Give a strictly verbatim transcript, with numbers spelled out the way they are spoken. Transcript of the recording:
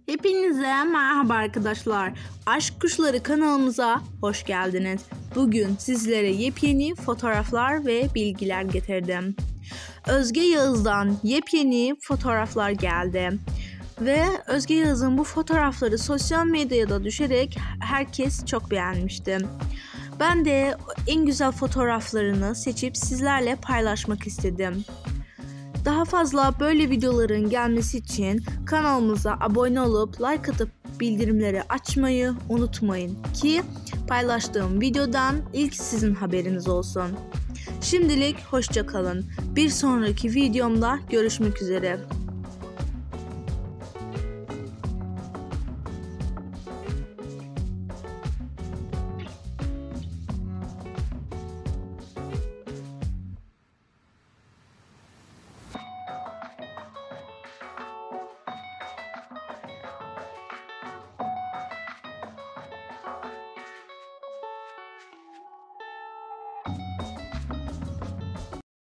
Hepinize merhaba arkadaşlar. Aşk Kuşları kanalımıza hoş geldiniz. Bugün sizlere yepyeni fotoğraflar ve bilgiler getirdim. Özge Yağız'dan yepyeni fotoğraflar geldi. Ve Özge Yağız'ın bu fotoğrafları sosyal medyada düşerek herkes çok beğenmişti. Ben de en güzel fotoğraflarını seçip sizlerle paylaşmak istedim. Daha fazla böyle videoların gelmesi için kanalımıza abone olup like atıp bildirimleri açmayı unutmayın ki paylaştığım videodan ilk sizin haberiniz olsun. Şimdilik hoşça kalın. Bir sonraki videomda görüşmek üzere.